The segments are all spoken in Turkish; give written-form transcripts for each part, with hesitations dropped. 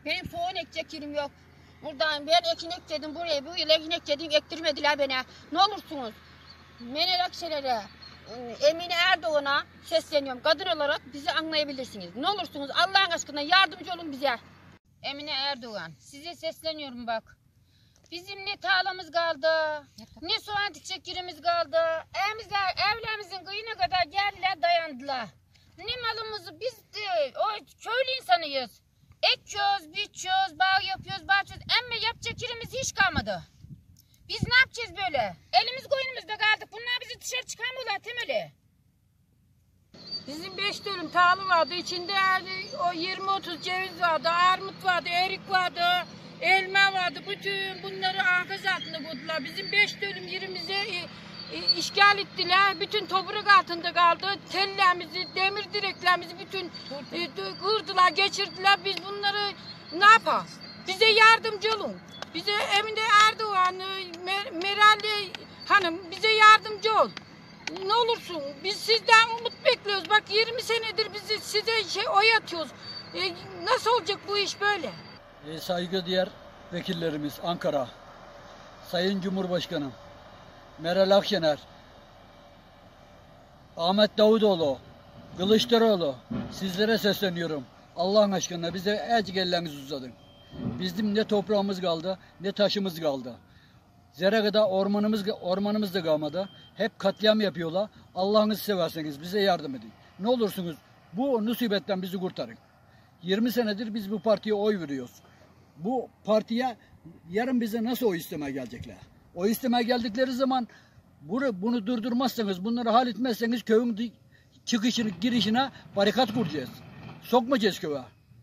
Benim soğan ekecek yerim yok. Buradan ben ekin ekledim buraya. Bu yıl ekin ekledim ektirmediler bana. Ne olursunuz Meral Akşener'e, Emine Erdoğan'a sesleniyorum. Kadın olarak bizi anlayabilirsiniz. Ne olursunuz Allah'ın aşkına yardımcı olun bize. Emine Erdoğan size sesleniyorum bak. Bizim ne tarlamız kaldı, ne soğan dikecek yerimiz kaldı. Evlerimizin kıyına kadar geldiler dayandılar. Ne malımızı biz de o köylü insanıyız. Ekiyoruz, biçiyoruz, bağ yapıyoruz, bahçıyoruz. Ama yapacak yerimiz hiç kalmadı. Biz ne yapacağız böyle? Elimiz koynumuzda kaldık. Bunlar bizi dışarı çıkarmıyorlar temeli. Bizim 5 dönüm tarla vardı. İçinde o 20-30 ceviz vardı, armut vardı, erik vardı, elma vardı. Bütün bunları ağaç altında koydular. Bizim 5 dönüm yerimizi işgal ettiler. Bütün toprak altında kaldı. Tellerimizi, demir direklerimizi bütün kırdılar, geçirdiler. Biz bunları ne yapalım? Bize yardımcı olun. Bize Emine Erdoğan, Meral Hanım bize yardımcı ol. Ne olursun biz sizden umut bekliyoruz. Bak 20 senedir bizi size oy atıyoruz. Nasıl olacak bu iş böyle? Saygıdeğer vekillerimiz Ankara, Sayın Cumhurbaşkanım, Meral Akşener, Ahmet Davutoğlu, Kılıçdaroğlu sizlere sesleniyorum. Allah'ın aşkına bize azıcık ellerinizi uzatın. Bizim ne toprağımız kaldı ne taşımız kaldı. Zerre kadar ormanımız da kalmadı. Hep katliam yapıyorlar. Allah'ınızı severseniz bize yardım edin. Ne olursunuz bu musibetten bizi kurtarın. 20 senedir biz bu partiye oy veriyoruz. Bu partiye yarın bize nasıl oy istemeye gelecekler? Oy istemeye geldikleri zaman bunu durdurmazsanız, bunları halletmezseniz köyün çıkışını, girişine barikat kuracağız. Sokmayacağız köye.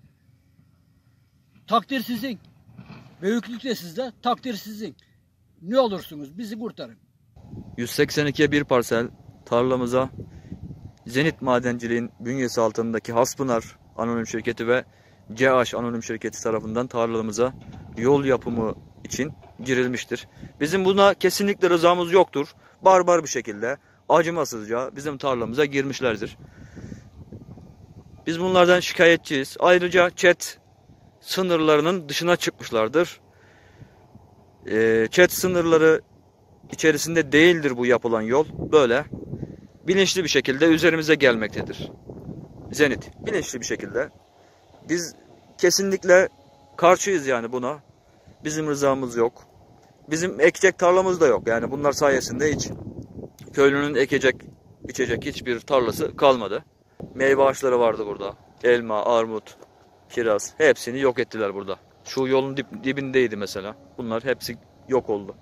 Takdir sizin. Büyüklük de sizde, takdir sizin. Ne olursunuz bizi kurtarın. 182'ye bir parsel tarlamıza Zenit Madenciliğin bünyesi altındaki Haspınar Anonim Şirketi ve CH Anonim Şirketi tarafından tarlamıza yol yapımı için girilmiştir. Bizim buna kesinlikle rızamız yoktur. Barbar bir şekilde, acımasızca bizim tarlamıza girmişlerdir. Biz bunlardan şikayetçiyiz. Ayrıca ÇED sınırlarının dışına çıkmışlardır. ÇED sınırları içerisinde değildir bu yapılan yol. Böyle bilinçli bir şekilde üzerimize gelmektedir. Zenit bilinçli bir şekilde. Biz kesinlikle karşıyız yani buna. Bizim rızamız yok. Bizim ekecek tarlamız da yok. Yani bunlar sayesinde hiç köylünün ekecek, biçecek hiçbir tarlası kalmadı. Meyve ağaçları vardı burada. Elma, armut, kiraz hepsini yok ettiler burada. Şu yolun dibindeydi mesela. Bunlar hepsi yok oldu.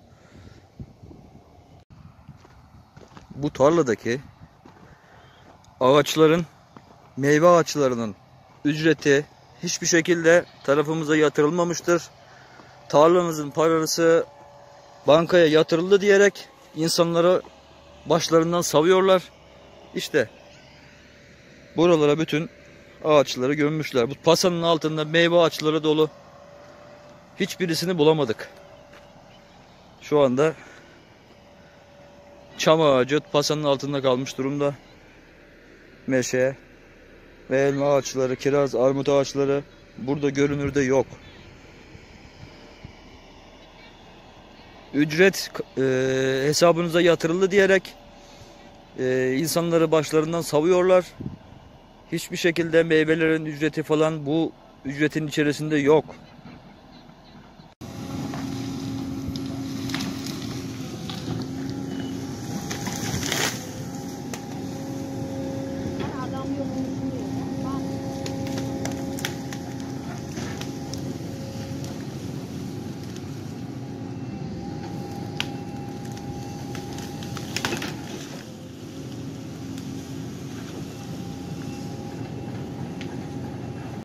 Bu tarladaki ağaçların, meyve ağaçlarının ücreti hiçbir şekilde tarafımıza yatırılmamıştır. Tarlanızın parası bankaya yatırıldı diyerek insanları başlarından savuyorlar. İşte buralara bütün ağaçları gömmüşler. Bu pasanın altında meyve ağaçları dolu. Hiçbirisini bulamadık. Şu anda çam ağacı pasanın altında kalmış durumda. Meşe ve elma ağaçları, kiraz, armut ağaçları burada görünürde yok. Ücret hesabınıza yatırıldı diyerek insanları başlarından savuyorlar. Hiçbir şekilde meyvelerin ücreti falan bu ücretin içerisinde yok.